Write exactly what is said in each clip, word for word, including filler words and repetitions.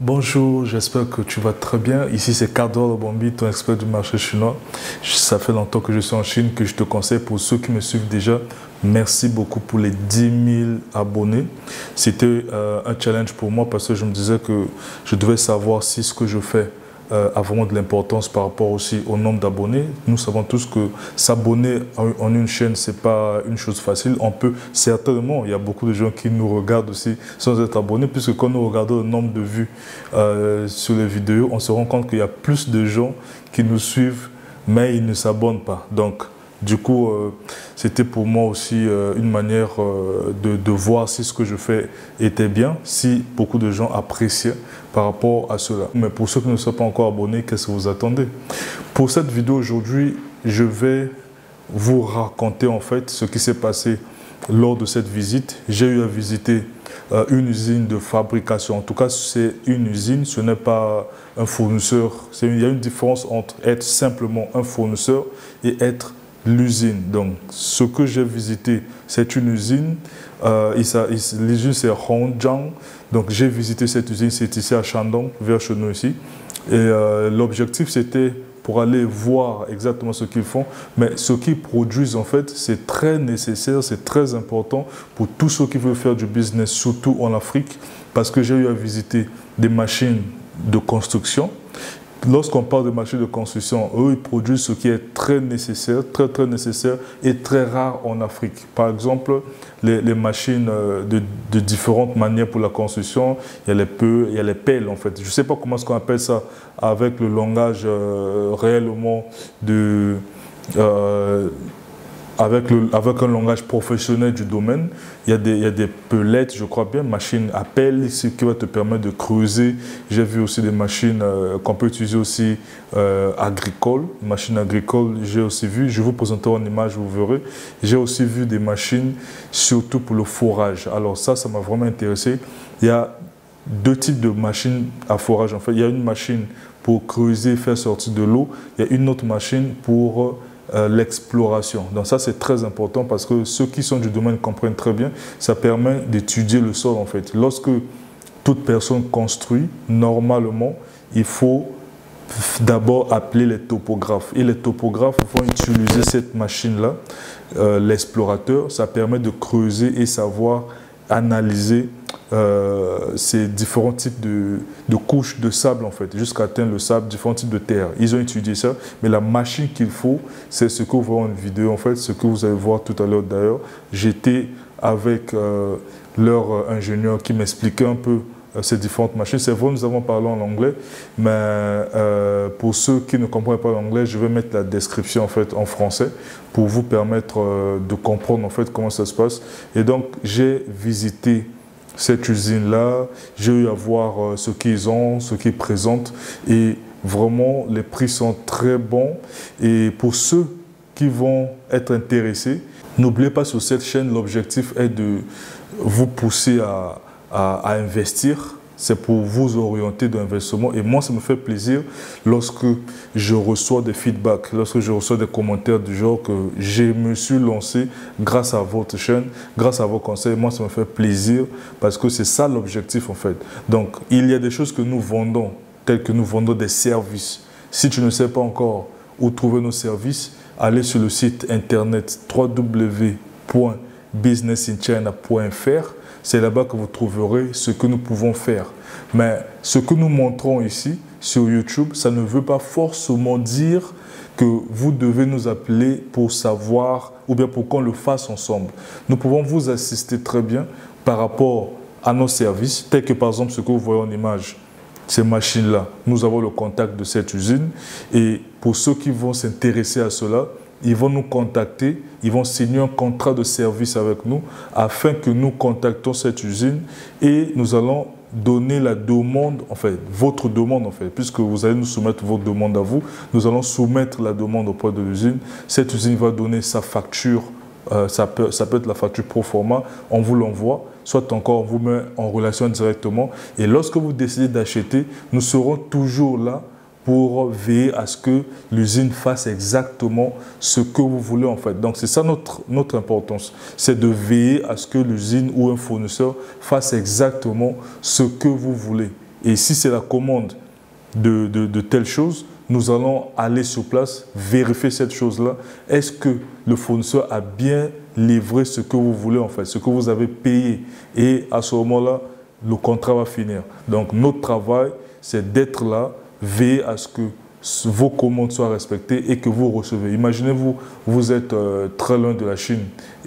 Bonjour, j'espère que tu vas très bien. Ici c'est Cardo Bombi, ton expert du marché chinois. Ça fait longtemps que je suis en Chine, que je te conseille. Pour ceux qui me suivent déjà, merci beaucoup pour les dix mille abonnés. C'était euh, un challenge pour moi parce que je me disais que je devais savoir si ce que je fais Euh, a vraiment de l'importance par rapport aussi au nombre d'abonnés. Nous savons tous que s'abonner en une chaîne, ce n'est pas une chose facile. On peut certainement, il y a beaucoup de gens qui nous regardent aussi sans être abonnés, puisque quand nous regardons le nombre de vues euh, sur les vidéos, on se rend compte qu'il y a plus de gens qui nous suivent, mais ils ne s'abonnent pas. Donc, du coup, euh, c'était pour moi aussi euh, une manière euh, de, de voir si ce que je fais était bien, si beaucoup de gens appréciaient par rapport à cela. Mais pour ceux qui ne sont pas encore abonnés, qu'est-ce que vous attendez? Pour cette vidéo aujourd'hui, je vais vous raconter en fait ce qui s'est passé lors de cette visite. J'ai eu à visiter euh, une usine de fabrication. En tout cas, c'est une usine, ce n'est pas un fournisseur. Il y a une différence entre être simplement un fournisseur et être l'usine. Donc, ce que j'ai visité, c'est une usine. Euh, L'usine, c'est Hongjiang. Donc, j'ai visité cette usine, c'est ici à Shandong, vers chez nous ici. Et euh, l'objectif, c'était pour aller voir exactement ce qu'ils font. Mais ce qu'ils produisent, en fait, c'est très nécessaire, c'est très important pour tous ceux qui veulent faire du business, surtout en Afrique, parce que j'ai eu à visiter des machines de construction. Lorsqu'on parle de machines de construction, eux, ils produisent ce qui est très nécessaire, très très nécessaire et très rare en Afrique. Par exemple, les, les machines de, de différentes manières pour la construction, il y a les peu, il y a les pelles en fait. Je ne sais pas comment est-ce qu'on appelle ça avec le langage euh, réellement de... Euh, Avec, le, avec un langage professionnel du domaine, il y a des, il y a des pelettes, je crois bien, machines à pelle, ce qui va te permettre de creuser. J'ai vu aussi des machines euh, qu'on peut utiliser aussi euh, agricoles, machines agricoles, j'ai aussi vu, je vous présenterai en image, vous verrez. J'ai aussi vu des machines, surtout pour le forage. Alors ça, ça m'a vraiment intéressé. Il y a deux types de machines à forage. En fait, il y a une machine pour creuser, faire sortir de l'eau. Il y a une autre machine pour Euh, l'exploration. Donc ça, c'est très important parce que ceux qui sont du domaine comprennent très bien. Ça permet d'étudier le sol en fait. Lorsque toute personne construit, normalement, il faut d'abord appeler les topographes. Et les topographes vont utiliser cette machine-là, euh, l'explorateur. Ça permet de creuser et savoir analyser euh, ces différents types de, de couches de sable en fait, jusqu'à atteindre le sable, différents types de terre. Ils ont étudié ça, mais la machine qu'il faut, c'est ce que vous voyez en vidéo en fait, ce que vous allez voir tout à l'heure d'ailleurs. J'étais avec euh, leur ingénieur qui m'expliquait un peu euh, ces différentes machines. C'est vrai, nous avons parlé en anglais, mais euh, pour ceux qui ne comprennent pas l'anglais, je vais mettre la description en fait en français pour vous permettre euh, de comprendre en fait comment ça se passe. Et donc, j'ai visité cette usine-là, j'ai eu à voir euh, ce qu'ils ont, ce qu'ils présentent et vraiment les prix sont très bons. Et pour ceux qui vont être intéressés, n'oubliez pas sur cette chaîne, l'objectif est de vous pousser à, à, à investir. C'est pour vous orienter dans l'investissement. Et moi, ça me fait plaisir lorsque je reçois des feedbacks, lorsque je reçois des commentaires du genre que je me suis lancé grâce à votre chaîne, grâce à vos conseils. Moi, ça me fait plaisir parce que c'est ça l'objectif en fait. Donc, il y a des choses que nous vendons, telles que nous vendons des services. Si tu ne sais pas encore où trouver nos services, allez sur le site internet w w w point business in china point f r. C'est là-bas que vous trouverez ce que nous pouvons faire. Mais ce que nous montrons ici sur YouTube, ça ne veut pas forcément dire que vous devez nous appeler pour savoir ou bien pour qu'on le fasse ensemble. Nous pouvons vous assister très bien par rapport à nos services, tels que par exemple ce que vous voyez en image, ces machines-là. Nous avons le contact de cette usine et pour ceux qui vont s'intéresser à cela, ils vont nous contacter, ils vont signer un contrat de service avec nous afin que nous contactons cette usine et nous allons donner la demande, en fait, votre demande en fait, puisque vous allez nous soumettre votre demande à vous, nous allons soumettre la demande auprès de l'usine. Cette usine va donner sa facture, euh, ça, peut, ça peut être la facture pro forma, on vous l'envoie, soit encore on vous met en relation directement et lorsque vous décidez d'acheter, nous serons toujours là pour veiller à ce que l'usine fasse exactement ce que vous voulez en fait. Donc c'est ça notre, notre importance, c'est de veiller à ce que l'usine ou un fournisseur fasse exactement ce que vous voulez. Et si c'est la commande de, de, de telle chose, nous allons aller sur place, vérifier cette chose-là. Est-ce que le fournisseur a bien livré ce que vous voulez en fait, ce que vous avez payé? Et à ce moment-là, le contrat va finir. Donc notre travail, c'est d'être là, veiller à ce que vos commandes soient respectées et que vous recevez. Imaginez-vous, vous êtes euh, très loin de la Chine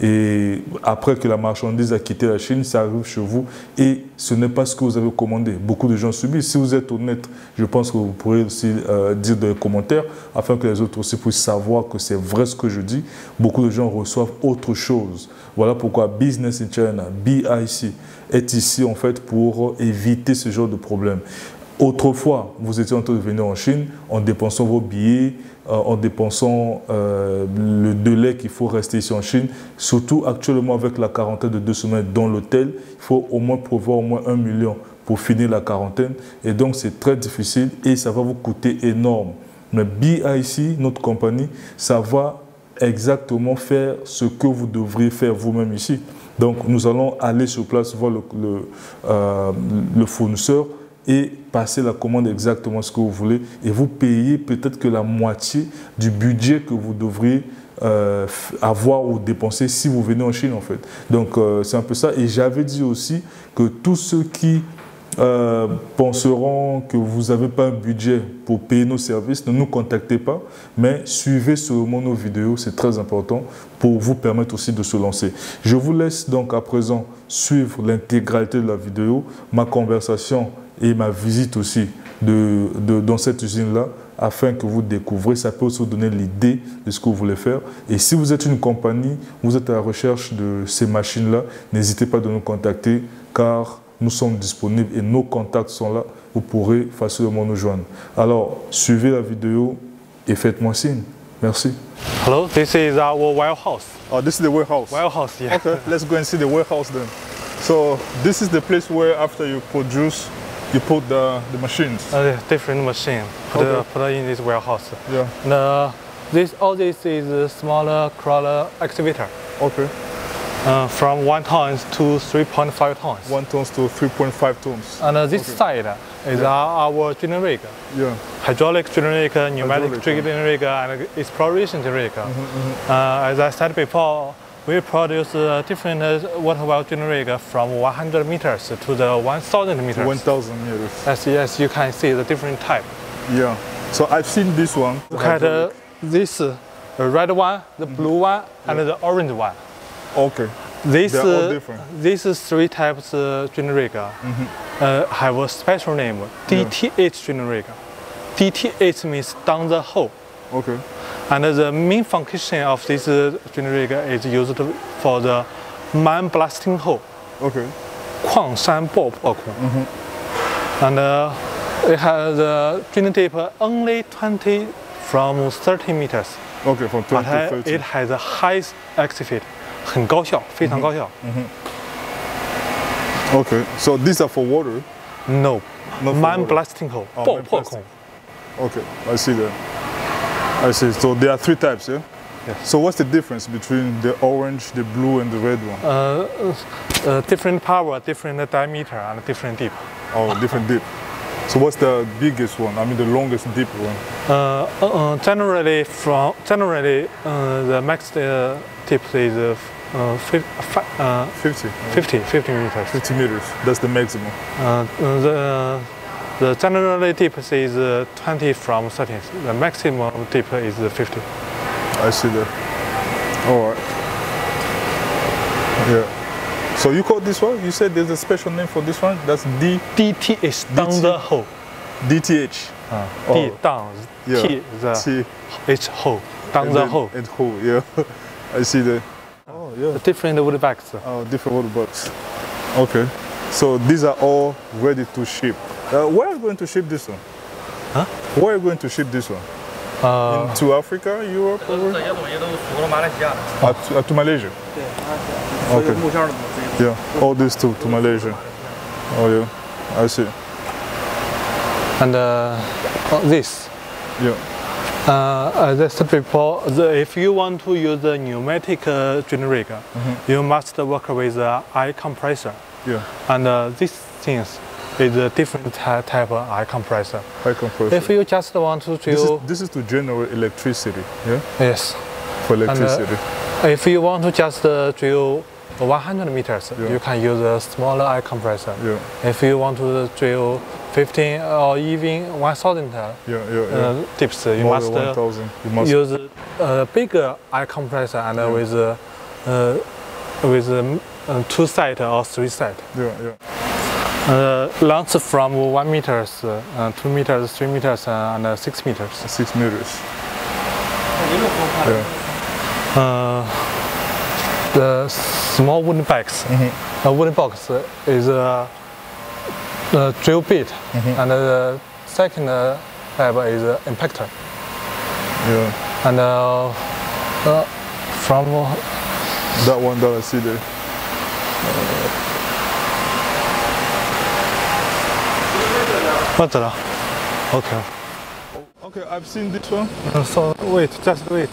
et après que la marchandise a quitté la Chine, ça arrive chez vous et ce n'est pas ce que vous avez commandé. Beaucoup de gens subissent. Si vous êtes honnête, je pense que vous pourrez aussi euh, dire dans les commentaires afin que les autres aussi puissent savoir que c'est vrai ce que je dis. Beaucoup de gens reçoivent autre chose. Voilà pourquoi Business in China, B I C, est ici en fait pour éviter ce genre de problème. Autrefois, vous étiez en train de venir en Chine en dépensant vos billets, euh, en dépensant euh, le délai qu'il faut rester ici en Chine. Surtout actuellement avec la quarantaine de deux semaines dans l'hôtel, il faut au moins prévoir au moins un million pour finir la quarantaine. Et donc c'est très difficile et ça va vous coûter énorme. Mais B I C, notre compagnie, ça va exactement faire ce que vous devriez faire vous-même ici. Donc nous allons aller sur place voir le, le, euh, le fournisseur et passer la commande exactement ce que vous voulez et vous payez peut-être que la moitié du budget que vous devriez euh, avoir ou dépenser si vous venez en Chine en fait. Donc euh, c'est un peu ça. Et j'avais dit aussi que tous ceux qui euh, penseront que vous n'avez pas un budget pour payer nos services, ne nous contactez pas, mais suivez seulement nos vidéos, c'est très important pour vous permettre aussi de se lancer. Je vous laisse donc à présent suivre l'intégralité de la vidéo, ma conversation et ma visite aussi de, de, dans cette usine-là, afin que vous découvrez. Ça peut aussi vous donner l'idée de ce que vous voulez faire. Et si vous êtes une compagnie, vous êtes à la recherche de ces machines-là, n'hésitez pas à nous contacter, car nous sommes disponibles et nos contacts sont là. Vous pourrez facilement nous joindre. Alors, suivez la vidéo et faites-moi signe. Merci. Hello, this is our warehouse. Oh, this is the warehouse? Warehouse, yeah. Okay, let's go and see the warehouse then. So, this is the place where after you produce, you put the, the machines? Uh, different machine put, Okay. uh, put in this warehouse. Yeah. And, uh, this, all this is a smaller crawler excavator. Okay. Uh, from one ton to three point five tons. One tons to three point five tons. And uh, this Okay. side is Yeah. our, our drilling rig. Yeah. Hydraulic drilling rig, pneumatic Hydraulic, drilling rig, and exploration drilling rig. Mm-hmm, mm-hmm. Uh, as I said before, we produce uh, different uh, water well drilling rig from one hundred meters to the one thousand meters. one thousand meters. As, as you can see, the different type. Yeah. So I've seen this one. Look at uh, this uh, the red one, the blue one, and the orange one. Okay. This, They're all uh, different. these three types uh, drilling rig uh, Mm-hmm. uh, have a special name, D T H drilling rig. D T H means down the hole. Okay. And the main function of this uh, drilling rig is used for the mine blasting hole. Okay. 矿山爆破孔. Mm-hmm. And uh, it has a drilling depth only twenty from thirty meters. Okay, from But twenty to uh, thirty. it has a high activity. 很高效，非常高效。 Okay. So these are for water? No, Not for mine water. blasting hole, Oh, 爆 mine 破 blasting. 孔。 Okay. I see that. I see. So there are three types, yeah? Yes. So what's the difference between the orange, the blue, and the red one? Uh, uh, different power, different diameter, and different deep. Oh, different dip. So what's the biggest one? I mean, the longest deep one? Uh, uh, generally, from generally uh, the max uh, tip is uh, uh, fif uh, fifty. fifty, fifty meters. fifty meters. That's the maximum. Uh, the the generally deep is uh, twenty from thirty. The maximum deep is fifty. I see that. All right. Yeah. So you call this one? You said there's a special name for this one? That's D D T H down the hole. D T H. Uh, Oh. D down, Yeah. T the T H hole, down and the then- hole. And hole, yeah. I see that. Oh, yeah. Different wood bags. Oh, different water box. Okay. So these are all ready to ship. Uh, where are you going to ship this one? Huh? Where are you going to ship this one? Uh, Into Africa, Europe, or where? 这些东西都属于马来西亚的。 Uh, to, uh, to Malaysia. 对，马来西亚。所有木箱的东西。 Yeah. All this to, to Malaysia. Oh, yeah. I see. and uh, oh, this. Yeah. Uh, as I said before, the, if you want to use the pneumatic uh, drilling rig, you must work with the eye compressor. Yeah. And uh, these things with a different ty- type of air compressor. Air compressor. If you just want to this, is, drill, this is to generate electricity, yeah? yes. For And, uh, electricity. if you want to just uh, drill one hundred meters, Yeah. you can use a smaller air compressor. Yeah, If you want to drill fifteen or even one thousand uh, yeah, yeah. yeah. dips, you More must than uh, one thousand. You must. use a bigger air compressor and uh, Yeah. with uh, uh, with um, uh, two side or three side. Yeah, yeah. Uh, length from one meters, uh, uh, two meters, three meters, uh, and uh, six meters. Six meters. Yeah. Uh, the small wooden box, Mm-hmm. a wooden box is a, a drill bit, Mm-hmm. and the second uh, tab is an impactor. Yeah. And uh, uh, from That one that I see there. what's that? Okay. Okay, I've seen this one. Uh, so wait, just wait.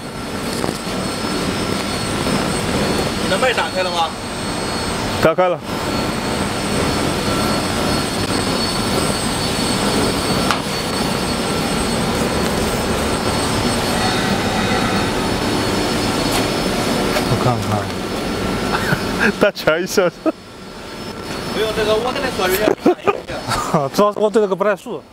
你的麦打开了吗？ 打开了。 我看看。 大家一下。 不用这个，我跟你说，人家比俺有钱。 主要是我对这个不太熟。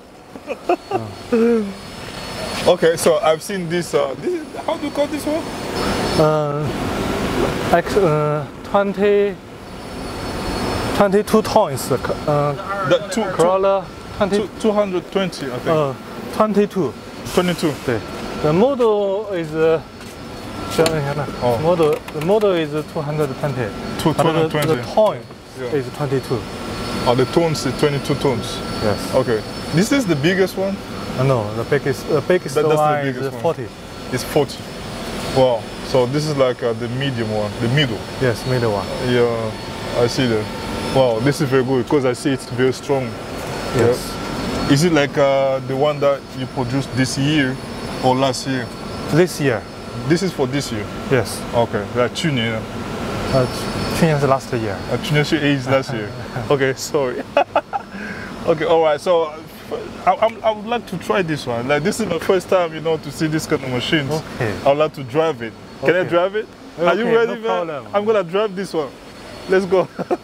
Okay, so I've seen this. Uh, this is, how do you call this one? 嗯 X 呃 twenty twenty two tons 嗯 The two, two, crawler twenty two, two hundred twenty, I think. 呃 twenty two Twenty-two. 对 the model is 想一下呢 Oh. model the model is two hundred twenty Two, but the, twenty. the ton Yeah. is twenty two Oh, the tones is twenty-two tones. yes Okay. This is the biggest one. uh, no the biggest the biggest That- that's the one biggest is one. forty It's forty. Wow. So this is like uh, the medium one, the middle. yes middle one Yeah, I see that. Wow, this is very good because I see it's very strong. yes Is it like uh, the one that you produced this year or last year? this year This is for this year. yes Okay. Like 去年. 呃去年是 last year Uh, 去年是 is last year. Okay, sorry. Okay, all right. So uh, I, I'm, I would like to try this one. Like this is my first time, you know, to see this kind of machines. Okay. I would like to drive it. Can I Okay. drive it? Are you Okay, ready, no man? problem. I'm gonna drive this one. Let's go.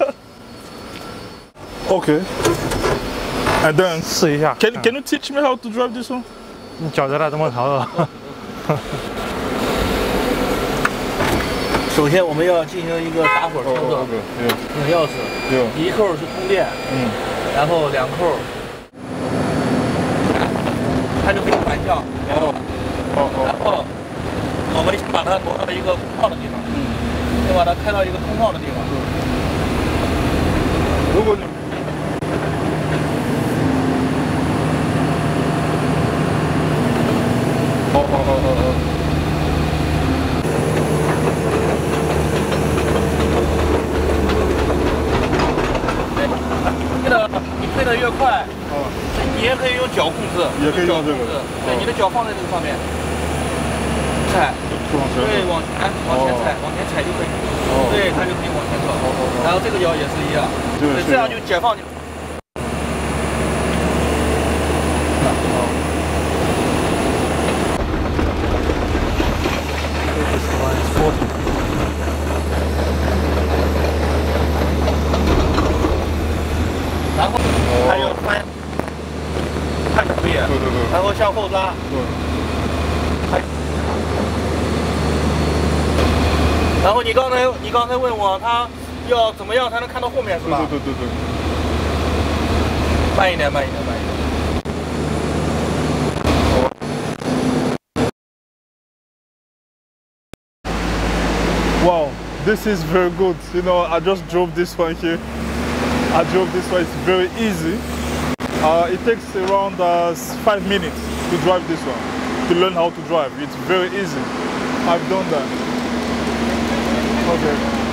Okay. And then 试一下 can can you teach me how to drive this one? 你脚在那怎么调的？ 首先我们要进行一个打火操作， okay. Yeah. 拧钥匙， Yeah. 一扣是通电， 嗯， 然后两扣，它就可以转向，然后， 哦哦然后我们先把它挪到一个空旷的地方，嗯，先把它开到一个空旷的地方， 如果你哦哦哦哦哦。 推的你推的越快， 哦你也可以用脚控制， 也可以用这个脚控制，对，你的脚放在这个上面，踩，对，往前往前踩，往前踩就可以，对，它就可以往前走，然后这个脚也是一样，对，这样就解放你。 然后还有翻，看可以， 对对对。 然后向后拉， 对。 还然后你刚才你刚才问我他要怎么样才能看到后面是吧？ 对对对对。 慢一点，慢一点，慢一点。 Wow, this is very good. You know, I just drove this one here. I drove this one. It's very easy. Uh, it takes around uh, five minutes to drive this one, to learn how to drive. It's very easy. I've done that. Okay.